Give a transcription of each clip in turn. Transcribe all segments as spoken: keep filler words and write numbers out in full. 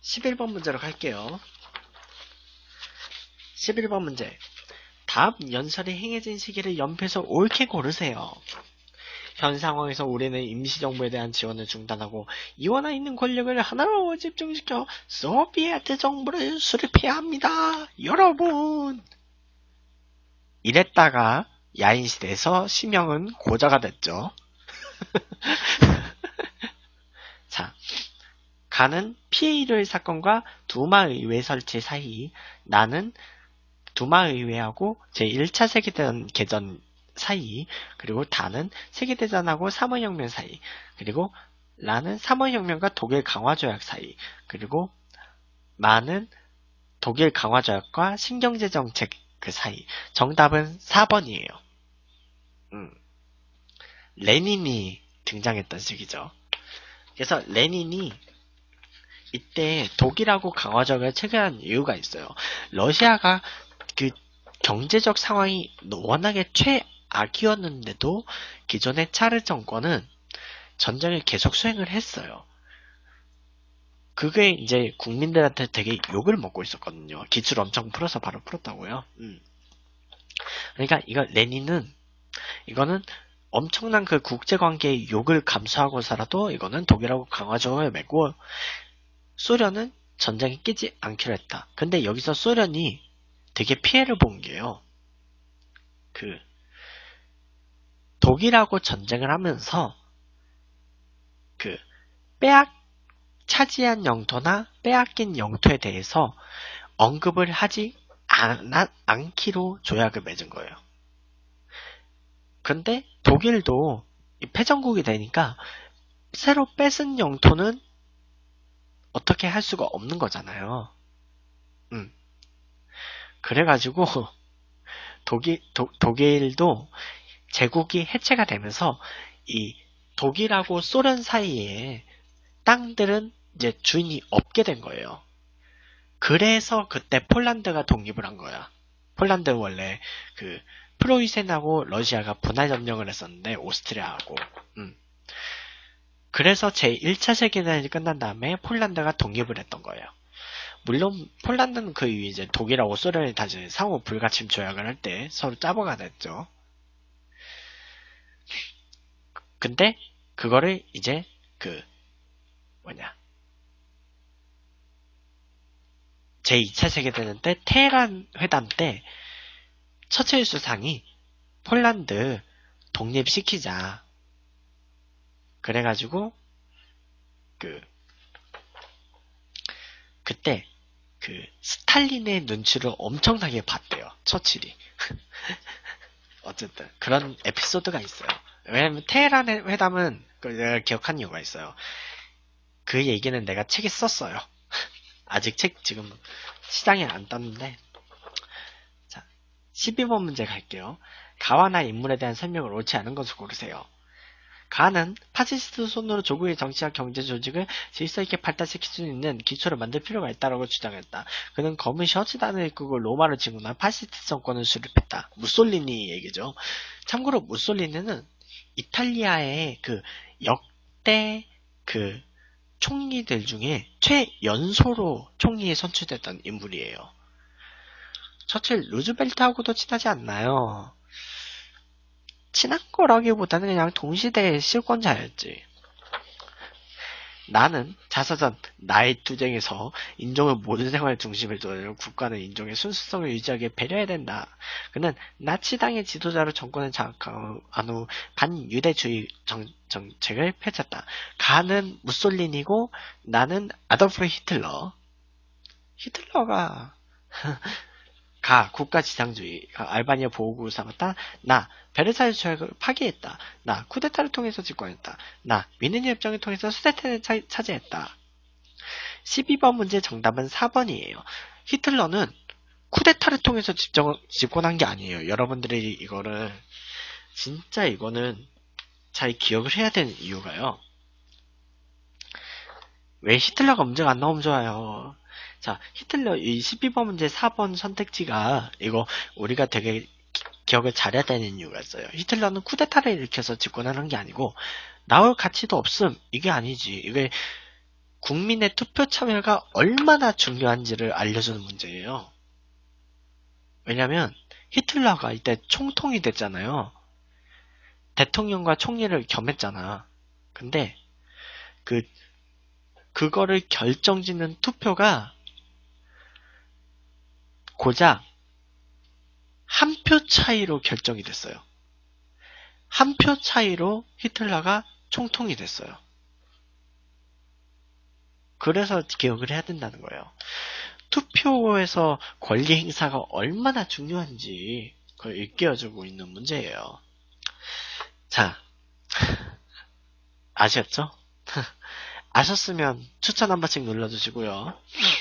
십일 번 문제로 갈게요. 십일 번 문제. 다음 연설이 행해진 시기를 연필에서 옳게 고르세요. 현 상황에서 우리는 임시정부에 대한 지원을 중단하고 이원화 있는 권력을 하나로 집중시켜 소비에트 정부를 수립해야 합니다. 여러분! 이랬다가 야인시대에서 시명은 고자가 됐죠. 자, 가는 피해를 사건과 두마의회 설치 사이, 나는 두마의회하고 제일 차 세계대전 개전 사이, 그리고 다는 세계대전하고 삼월혁명 사이, 그리고 라는 삼월혁명과 독일 강화조약 사이, 그리고 마는 독일 강화조약과 신경제정책 그 사이. 정답은 사 번이에요. 음. 레닌이 등장했던 시기죠. 그래서 레닌이 이때 독일하고 강화조약을 체결한 이유가 있어요. 러시아가 그 경제적 상황이 워낙에 최악이었는데도 기존의 차르 정권은 전쟁을 계속 수행을 했어요. 그게 이제 국민들한테 되게 욕을 먹고 있었거든요. 기술 엄청 풀어서 바로 풀었다고요. 음. 그러니까 이거 레닌은 이거는 엄청난 그 국제관계의 욕을 감수하고서라도 이거는 독일하고 강화조약을 맺고 소련은 전쟁에 끼지 않기로 했다. 근데 여기서 소련이 되게 피해를 본 게요. 그 독일하고 전쟁을 하면서 그 빼앗 차지한 영토나 빼앗긴 영토에 대해서 언급을 하지 않, 않기로 조약을 맺은 거예요. 근데 독일도 패전국이 되니까 새로 뺏은 영토는 어떻게 할 수가 없는 거잖아요. 음. 그래가지고 독일, 도, 독일도 제국이 해체가 되면서 이 독일하고 소련 사이에 땅들은 이제 주인이 없게 된 거예요. 그래서 그때 폴란드가 독립을 한 거야. 폴란드는 원래 그 프로이센하고 러시아가 분할 점령을 했었는데 오스트리아하고. 음. 그래서 제일 차 세계대전이 끝난 다음에 폴란드가 독립을 했던 거예요. 물론 폴란드는 그 이후에 이제 독일하고 소련이 다시 상호 불가침 조약을 할 때 서로 짜보가 됐죠. 근데 그거를 이제 그 뭐냐 제이 차 세계대전 때 테헤란 회담 때 처칠 수상이 폴란드 독립시키자. 그래가지고 그 그때 그 스탈린의 눈치를 엄청나게 봤대요. 처칠이. 어쨌든 그런 에피소드가 있어요. 왜냐면 테헤란 회담은 내가 기억한 이유가 있어요. 그 얘기는 내가 책에 썼어요. 아직 책 지금 시장에 안 떴는데. 자, 십이 번 문제 갈게요. 가와나 인물에 대한 설명을 옳지 않은 것을 고르세요. 가는 파시스트 손으로 조국의 정치와 경제 조직을 질서 있게 발달시킬 수 있는 기초를 만들 필요가 있다고 주장했다. 그는 검은 셔츠단을 이끌고 로마를 진군한 파시스트 정권을 수립했다. 무솔리니 얘기죠. 참고로 무솔리니는 이탈리아의 그 역대 그 총리들 중에 최연소로 총리에 선출됐던 인물이에요. 처칠 루즈벨트하고도 친하지 않나요? 친한 거라기보다는 그냥 동시대의 실권자였지. 나는 자서전 나의 투쟁에서 인종의 모든 생활 중심을 두는 국가는 인종의 순수성을 유지하게 배려해야 된다. 그는 나치당의 지도자로 정권을 장악한 후 반유대주의 정, 정책을 펼쳤다. 가는 무솔리니고 나는 아돌프 히틀러. 히틀러가 가 국가지상주의, 알바니아 보호국을 삼았다. 나 베르사유 조약을 파기했다. 나 쿠데타를 통해서 집권했다. 나 위넨 협정을 통해서 수데텐을 차, 차지했다. 십이 번 문제 정답은 사 번이에요. 히틀러는 쿠데타를 통해서 집정, 집권한 게 아니에요. 여러분들이 이거를 진짜 이거는 잘 기억을 해야 되는 이유가요. 왜 히틀러가 문제가 안 나오면 좋아요. 자, 히틀러 이 십이 번 문제 사 번 선택지가 이거 우리가 되게 기, 기억을 잘해야 되는 이유가 있어요. 히틀러는 쿠데타를 일으켜서 집권하는 게 아니고 나올 가치도 없음. 이게 아니지. 이게 국민의 투표 참여가 얼마나 중요한지를 알려주는 문제예요. 왜냐면 히틀러가 이때 총통이 됐잖아요. 대통령과 총리를 겸했잖아. 근데 그 그거를 결정짓는 투표가 고작 한 표 차이로 결정이 됐어요. 한 표 차이로 히틀러가 총통이 됐어요. 그래서 기억을 해야 된다는 거예요. 투표에서 권리 행사가 얼마나 중요한지 그걸 일깨워주고 있는 문제예요. 자, 아셨죠? 아셨으면 추천 한 번씩 눌러주시고요.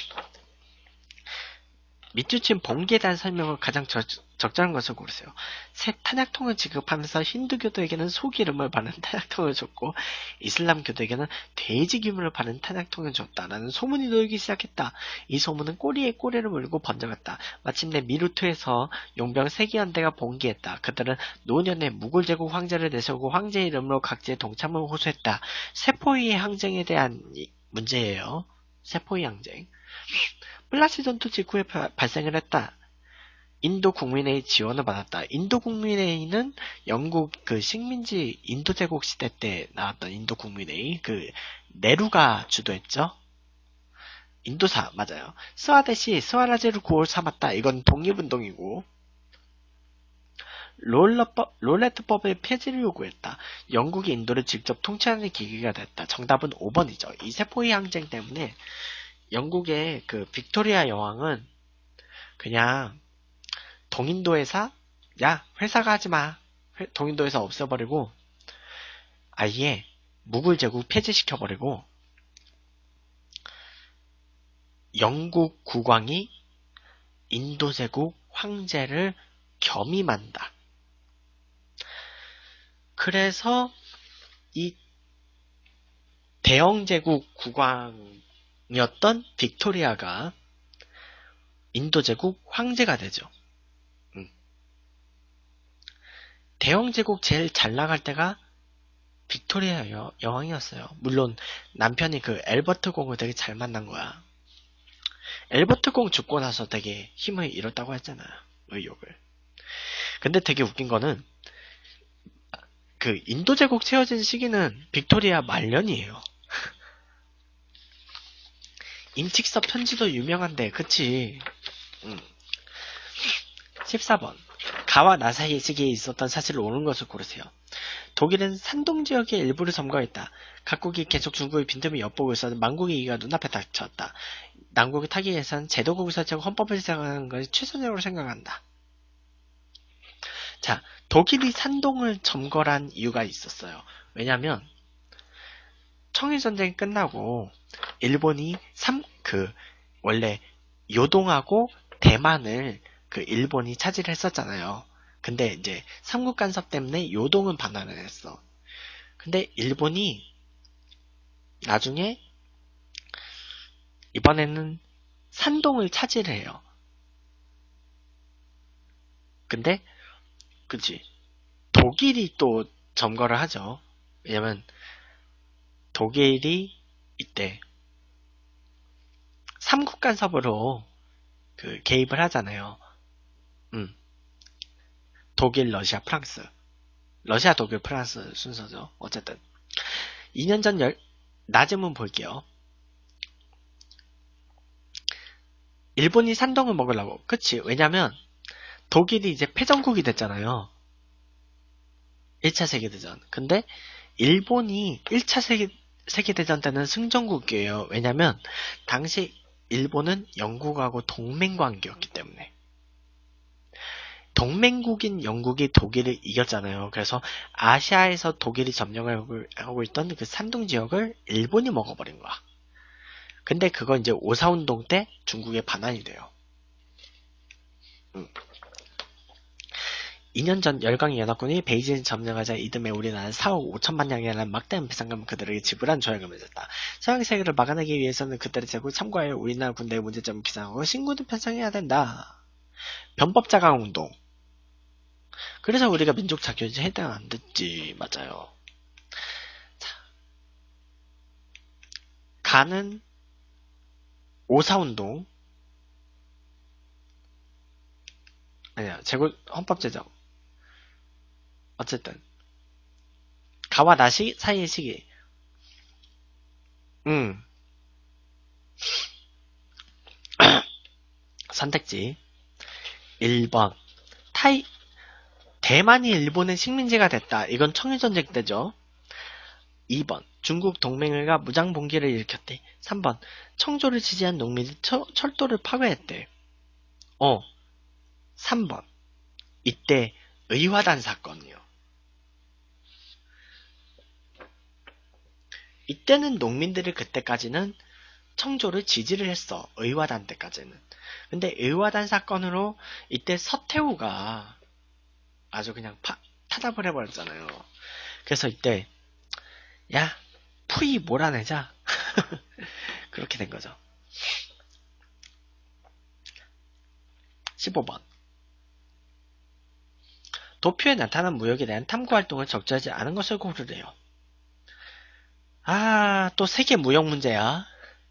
밑줄친 봉기에 대한 설명을 가장 저, 적절한 것을 고르세요. 새 탄약통을 지급하면서 힌두교도에게는 소기름을 바른 탄약통을 줬고 이슬람교도에게는 돼지 기름을 바른 탄약통을 줬다라는 소문이 돌기 시작했다. 이 소문은 꼬리에 꼬리를 물고 번져갔다. 마침내 미루트에서 용병 세기연대가 봉기했다. 그들은 노년에 무굴 제국 황제를 내세우고 황제 이름으로 각지에 동참을 호소했다. 세포위의 항쟁에 대한 문제예요. 세포위 항쟁. 플라시 전투 직후에 발생을 했다. 인도 국민회의 지원을 받았다. 인도 국민회의는 영국 그 식민지 인도 제국 시대 때 나왔던 인도 국민회의, 그 네루가 주도했죠. 인도사 맞아요. 스와데시 스와라지를 구호를 삼았다. 이건 독립운동이고. 롤러법, 롤레트법의 폐지를 요구했다. 영국이 인도를 직접 통치하는 계기가 됐다. 정답은 오 번이죠. 이 세포의 항쟁 때문에 영국의 그 빅토리아 여왕은 그냥 동인도 회사, 야 회사가 하지마. 동인도 회사 없애버리고 아예 무굴 제국 폐지시켜버리고 영국 국왕이 인도 제국 황제를 겸임한다. 그래서 이 대영 제국 국왕이었던 빅토리아가 인도 제국 황제가 되죠. 음. 대영 제국 제일 잘 나갈 때가 빅토리아 여, 여왕이었어요. 물론 남편이 그 엘버트 공을 되게 잘 만난 거야. 엘버트 공 죽고 나서 되게 힘을 잃었다고 했잖아요. 의욕을. 근데 되게 웃긴 거는 그 인도 제국 세워진 시기는 빅토리아 말년이에요. 임칙서 편지도 유명한데 그치? 음. 십사 번 가와 나 사이의 시기에 있었던 사실을 옳은 것을 고르세요. 독일은 산동 지역의 일부를 점거했다. 각국이 계속 중국의 빈틈을 엿보고 있었던 만국의 위기가 눈앞에 닥쳤다. 남국을 타기 위해서는 제도국을 설치하고 헌법을 제정하는 것이 최선적으로 생각한다. 자, 독일이 산동을 점거한 이유가 있었어요. 왜냐면 청일전쟁이 끝나고 일본이 삼, 그 원래 요동하고 대만을 그 일본이 차지를 했었잖아요. 근데 이제 삼국 간섭 때문에 요동은 반환을 했어. 근데 일본이 나중에 이번에는 산동을 차지를 해요. 근데 그치 독일이 또 점거를 하죠. 왜냐면 독일이 이때 삼국 간섭으로 그 개입을 하잖아요. 음. 독일, 러시아, 프랑스. 러시아, 독일, 프랑스 순서죠. 어쨌든 이 년 전 열, 나즈문 볼게요. 일본이 산동을 먹으려고. 그치? 왜냐면 독일이 이제 패전국이 됐잖아요. 일 차 세계대전. 근데 일본이 일 차 세계, 세계대전 때는 승전국이에요. 왜냐면 당시 일본은 영국하고 동맹관계였기 때문에. 동맹국인 영국이 독일을 이겼잖아요. 그래서 아시아에서 독일이 점령을 하고 있던 그 산동 지역을 일본이 먹어버린 거야. 근데 그건 이제 오사운동 때 중국에 반환이 돼요. 음. 이 년 전 열강의 연합군이 베이징을 점령하자 이듬해 우리나라는 사억 오천만 양이라는 막대한 비상금을 그들에게 지불한 조약을 맺었다. 서양 세계를 막아내기 위해서는 그들의 제국을 참고하여 우리나라 군대의 문제점을 비상하고 신군을 편성해야 된다. 변법 자강 운동. 그래서 우리가 민족 자격이 해당 안 됐지. 맞아요. 자. 가는 오사운동, 아니야, 제고, 헌법 제정. 어쨌든, 가와 나 시, 사이의 시기. 음. 선택지. 일 번. 타이, 대만이 일본의 식민지가 됐다. 이건 청일전쟁 때죠. 이 번. 중국 동맹을가 무장봉기를 일으켰대. 삼 번. 청조를 지지한 농민이 처, 철도를 파괴했대. 어. 삼 번. 이때 의화단 사건이요. 이때는 농민들이 그때까지는 청조를 지지를 했어. 의화단 때까지는. 근데 의화단 사건으로 이때 서태후가 아주 그냥 파, 타답을 해버렸잖아요. 그래서 이때 야 푸이 몰아내자. 그렇게 된 거죠. 십오 번. 도표에 나타난 무역에 대한 탐구활동을 적절하지 않은 것을 고르래요. 아, 또 세계 무역 문제야.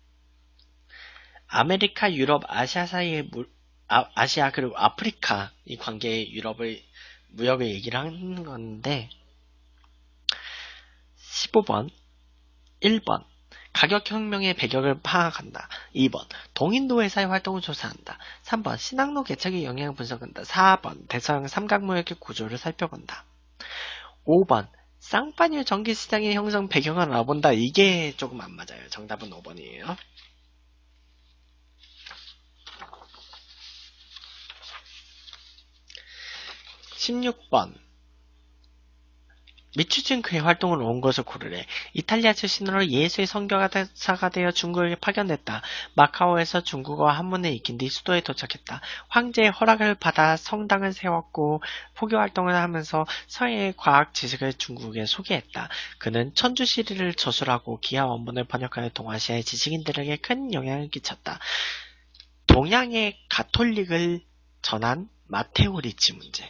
아메리카, 유럽, 아시아 사이의 무, 아, 아시아 그리고 아프리카 이 관계의 유럽의 무역을 얘기를 하는 건데 십오 번. 일 번. 가격혁명의 배경을 파악한다. 이 번. 동인도 회사의 활동을 조사한다. 삼 번. 신항로 개척의 영향을 분석한다. 사 번. 대서양 삼각무역의 구조를 살펴본다. 오 번. 쌍파뉴 전기시장의 형성 배경을 알아본다. 이게 조금 안 맞아요. 정답은 오 번이에요. 십육 번. 미추진 그의 활동을 온 것을 고르래. 이탈리아 출신으로 예수의 선교사가 되어 중국에 파견됐다. 마카오에서 중국어와 한문을 익힌 뒤 수도에 도착했다. 황제의 허락을 받아 성당을 세웠고 포교 활동을 하면서 서예의 과학 지식을 중국에 소개했다. 그는 천주시리를 저술하고 기하 원문을 번역하여 동아시아의 지식인들에게 큰 영향을 끼쳤다. 동양의 가톨릭을 전한 마테오 리치 문제.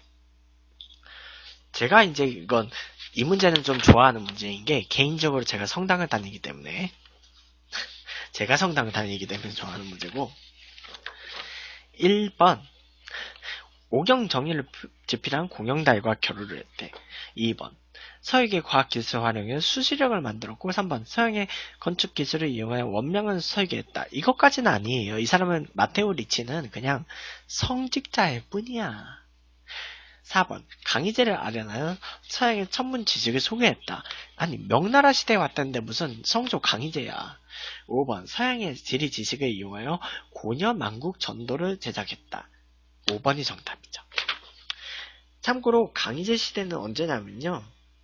제가 이제 이건 이 문제는 좀 좋아하는 문제인 게 개인적으로 제가 성당을 다니기 때문에 제가 성당을 다니기 때문에 좋아하는 문제고 일 번. 오경 정의를 지필한 공영달과 결혼을 했대. 이 번. 서양의 과학기술 활용해 수시력을 만들었고 삼 번. 서양의 건축기술을 이용하여 원명을 설계했다. 이것까지는 아니에요. 이 사람은 마테오 리치는 그냥 성직자일 뿐이야. 사 번. 강희제를 아련하여 서양의 천문 지식을 소개했다. 아니 명나라 시대에 왔다는데 무슨 성조 강희제야. 오 번. 서양의 지리 지식을 이용하여 고려 만국 전도를 제작했다. 오 번이 정답이죠. 참고로 강희제 시대는 언제냐면요.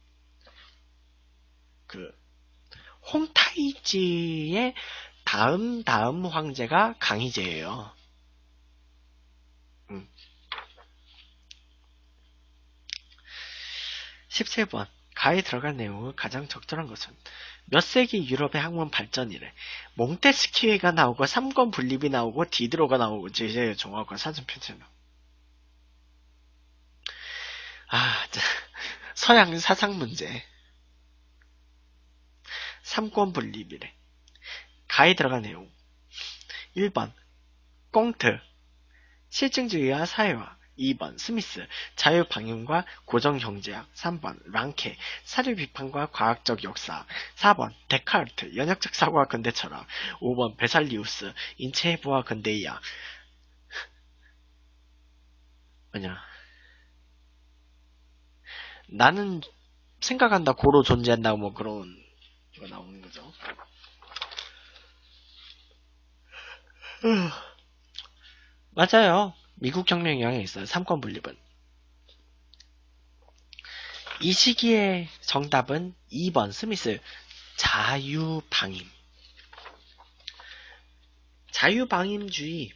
그 홍타이지의 다음 다음 황제가 강희제예요. 음. 십칠 번. 가에 들어갈 내용은 가장 적절한 것은 몇 세기 유럽의 학문 발전이래. 몽테스키에가 나오고 삼권 분립이 나오고 디드로가 나오고 제제 종합과 사전 편찬. 아, 서양 사상 문제. 삼권 분립이래. 가에 들어갈 내용. 일 번. 꽁트. 실증주의와 사회화. 이 번. 스미스. 자유방임과 고정경제학. 삼 번. 랑케. 사료 비판과 과학적 역사. 사 번. 데카르트. 연역적 사고와 근대 철학. 오 번. 베살리우스. 인체 해부와 근대의 학. 뭐냐. 나는 생각한다 고로 존재한다 뭐 그런 거 나오는 거죠. 맞아요. 미국 혁명 영향이 있어요. 삼권 분립은. 이 시기의 정답은 이 번 스미스. 자유방임. 자유방임주의.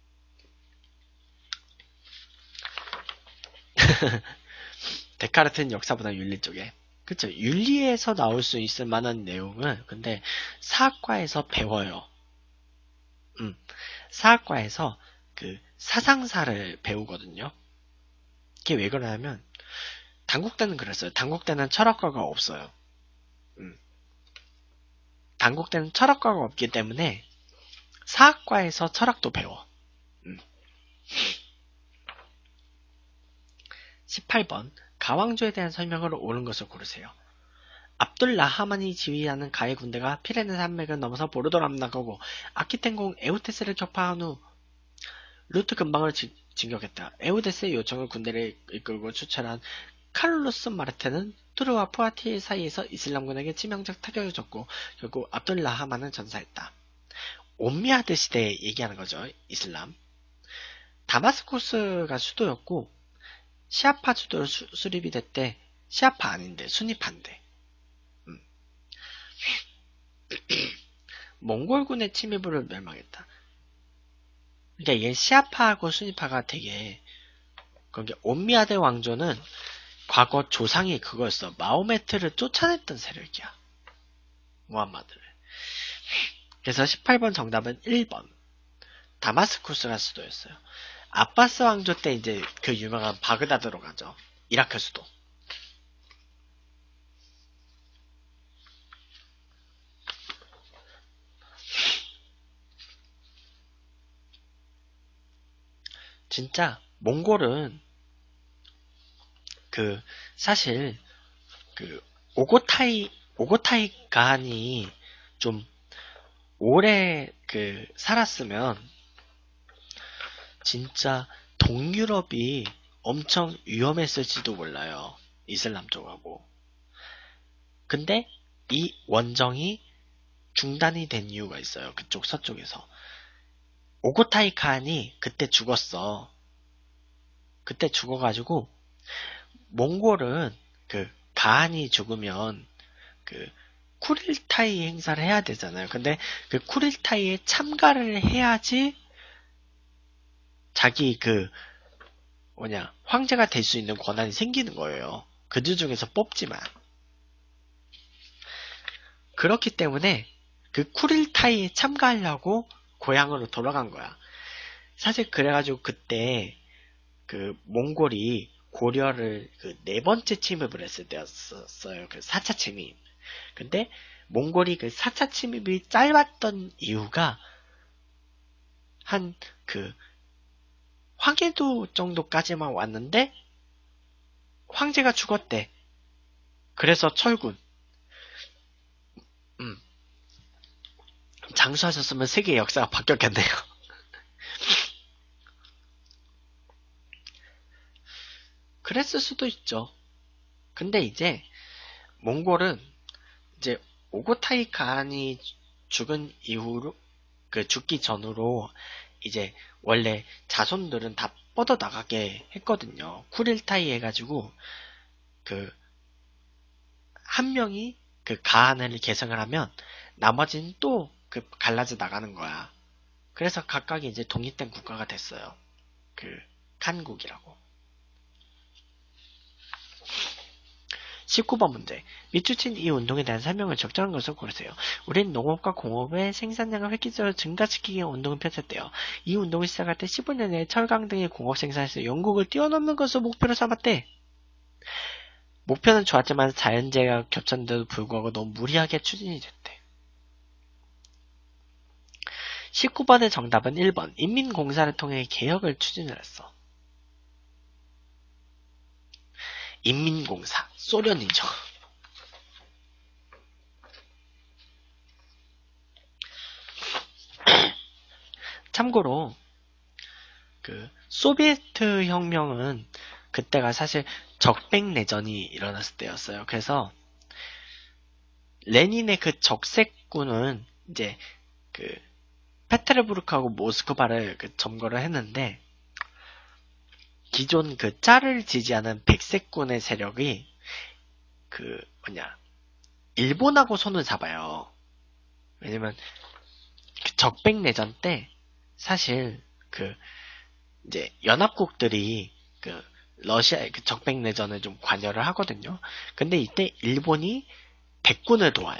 데카르트는 역사보다 윤리 쪽에. 그쵸. 윤리에서 나올 수 있을 만한 내용은 근데 사학과에서 배워요. 음, 사학과에서 그 사상사를 배우거든요. 그게 왜 그러냐면 단국대는 그랬어요. 단국대는 철학과가 없어요. 음. 단국대는 철학과가 없기 때문에 사학과에서 철학도 배워. 음. 십팔 번 가왕조에 대한 설명을 옳은 것을 고르세요. 압둘 라하만이 지휘하는 가의 군대가 피레네 산맥을 넘어서 보르도로 나가고 아키텐공 에우테스를 격파한 후 루트 근방을 지, 진격했다. 에우데스의 요청을 군대를 이끌고 추천한 카를로스 마르테는 투르와 푸아티에 사이에서 이슬람군에게 치명적 타격을 줬고 결국 압둘 라하만을 전사했다. 옴미하드 시대에 얘기하는 거죠. 이슬람. 다마스쿠스가 수도였고 시아파 주도로 수, 수립이 됐대. 시아파 아닌데 순위파인데. 음. 몽골군의 침입으로 멸망했다. 그러니까 얘 시아파하고 순위파가 되게 그게 옴미아드 왕조는 과거 조상이 그거였어. 마호메트를 쫓아냈던 세력이야. 무함마드를. 그래서 십팔 번 정답은 일 번. 다마스쿠스가 수도였어요. 아바스 왕조 때 이제 그 유명한 바그다드로 가죠. 이라크 수도. 진짜 몽골은 그 사실 그 오고타이 오고타이 가한이 좀 오래 그 살았으면 진짜 동유럽이 엄청 위험했을지도 몰라요. 이슬람 쪽하고. 근데 이 원정이 중단이 된 이유가 있어요. 그쪽 서쪽에서. 오고타이 칸이 그때 죽었어. 그때 죽어가지고 몽골은 그 가한이 죽으면 그 쿠릴타이 행사를 해야 되잖아요. 근데 그 쿠릴타이에 참가를 해야지 자기 그 뭐냐 황제가 될 수 있는 권한이 생기는 거예요. 그들 중에서 뽑지만. 그렇기 때문에 그 쿠릴타이에 참가하려고 고향으로 돌아간 거야. 사실 그래가지고 그때 그 몽골이 고려를 그 네 번째 침입을 했을 때였었어요. 그 사 차 침입. 근데 몽골이 그 사 차 침입이 짧았던 이유가 한 그 황해도 정도까지만 왔는데 황제가 죽었대. 그래서 철군. 음. 장수하셨으면 세계의 역사가 바뀌었겠네요. 그랬을 수도 있죠. 근데 이제 몽골은 이제 오고타이 칸이 죽은 이후로 그 죽기 전으로 이제 원래 자손들은 다 뻗어 나가게 했거든요. 쿠릴타이 해가지고 그 한 명이 그 가한을 계승을 하면 나머지는 또 그 갈라져 나가는 거야. 그래서 각각이 이제 독립된 국가가 됐어요. 그 칸국이라고. 십구 번 문제. 밑줄친 이 운동에 대한 설명을 적절한 것을 고르세요. 우리는 농업과 공업의 생산량을 획기적으로 증가시키기 위한 운동을 펼쳤대요. 이 운동을 시작할 때 십오 년 내에 철강 등의 공업 생산에서 영국을 뛰어넘는 것을 목표로 삼았대. 목표는 좋았지만 자연재해가 겹쳤는데도 불구하고 너무 무리하게 추진이 됐대. 십구 번의 정답은 일 번. 인민공사를 통해 개혁을 추진을 했어. 인민공사. 소련이죠. 참고로 그 소비에트 혁명은 그때가 사실 적백내전이 일어났을 때였어요. 그래서 레닌의 그 적색군은 이제 그 페테르부르크하고 모스크바를 그 점거를 했는데 기존 그 짜를 지지하는 백색군의 세력이 그 뭐냐 일본하고 손을 잡아요. 왜냐면 그 적백내전 때 사실 그 이제 연합국들이 그 러시아의 그 적백내전을 좀 관여를 하거든요. 근데 이때 일본이 백군을 도와요.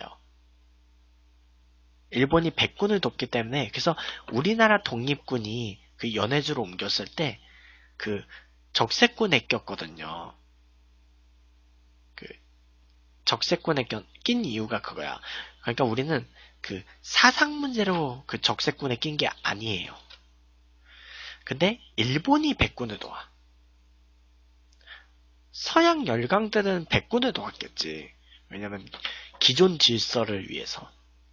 일본이 백군을 돕기 때문에 그래서 우리나라 독립군이 그 연해주로 옮겼을 때 그 적색군에 꼈거든요. 그 적색군에 낀 이유가 그거야. 그러니까 우리는 그 사상 문제로 그 적세군에 낀 게 아니에요. 근데 일본이 백군을 도와. 서양 열강들은 백군을 도왔겠지. 왜냐면 기존 질서를 위해서.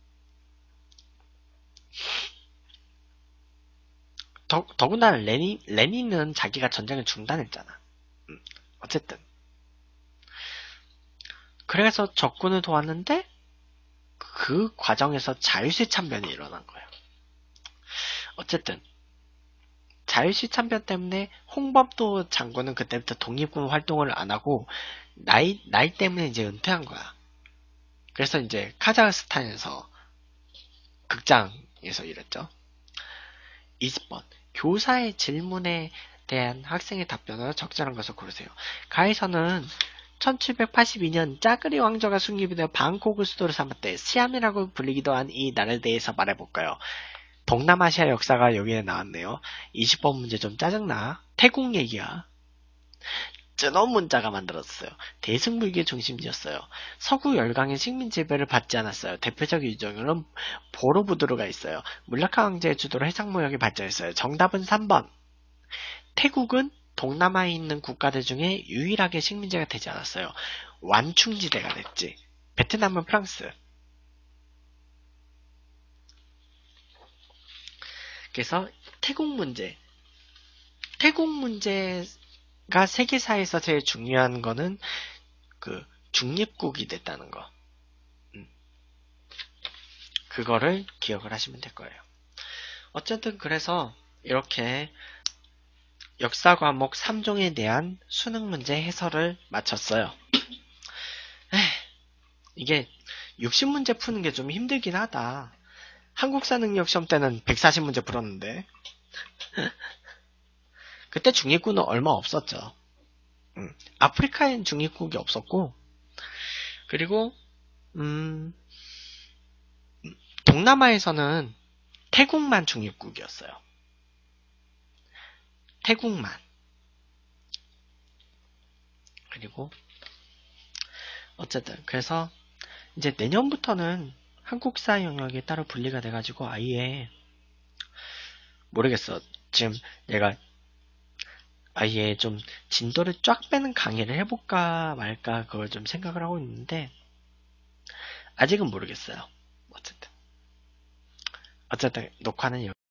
더, 더구나 레닌, 레닌은 자기가 전쟁을 중단했잖아. 음, 어쨌든. 그래서 적군을 도왔는데 그 과정에서 자유시 참변이 일어난 거예요. 어쨌든 자유시 참변 때문에 홍범도 장군은 그때부터 독립군 활동을 안 하고 나이 나이 때문에 이제 은퇴한 거야. 그래서 이제 카자흐스탄에서 극장에서 일했죠. 이십 번 교사의 질문에 대한 학생의 답변을 적절한 것을 고르세요. 가에서는 천칠백팔십이 년 짜그리 왕조가 숭립이 되어 방콕을 수도로 삼았대. 시암이라고 불리기도 한 이 나라에 대해서 말해볼까요? 동남아시아 역사가 여기에 나왔네요. 이십 번 문제 좀 짜증나. 태국 얘기야. 쯔노 문자가 만들었어요. 대승불교의 중심지였어요. 서구 열강의 식민 지배를 받지 않았어요. 대표적 유적으로는 보로부두르가 있어요. 물라카 왕제의 주도로 해상무역이 발전했어요. 정답은 삼 번. 태국은 동남아에 있는 국가들 중에 유일하게 식민지가 되지 않았어요. 완충지대가 됐지. 베트남은 프랑스. 그래서 태국 문제. 태국 문제가 세계사에서 제일 중요한 거는 그 중립국이 됐다는 거. 음. 그거를 기억을 하시면 될 거예요. 어쨌든 그래서 이렇게 역사 과목 삼 종에 대한 수능 문제 해설을 마쳤어요. 에이, 이게 육십 문제 푸는 게 좀 힘들긴 하다. 한국사 능력 시험 때는 백사십 문제 풀었는데 그때 중립국은 얼마 없었죠. 음, 아프리카엔 중립국이 없었고 그리고 음, 동남아에서는 태국만 중립국이었어요. 태국만. 그리고 어쨌든 그래서 이제 내년부터는 한국사 영역이 따로 분리가 돼가지고 아예 모르겠어. 지금 내가 아예 좀 진도를 쫙 빼는 강의를 해볼까 말까 그걸 좀 생각을 하고 있는데 아직은 모르겠어요. 어쨌든 어쨌든 녹화는 여기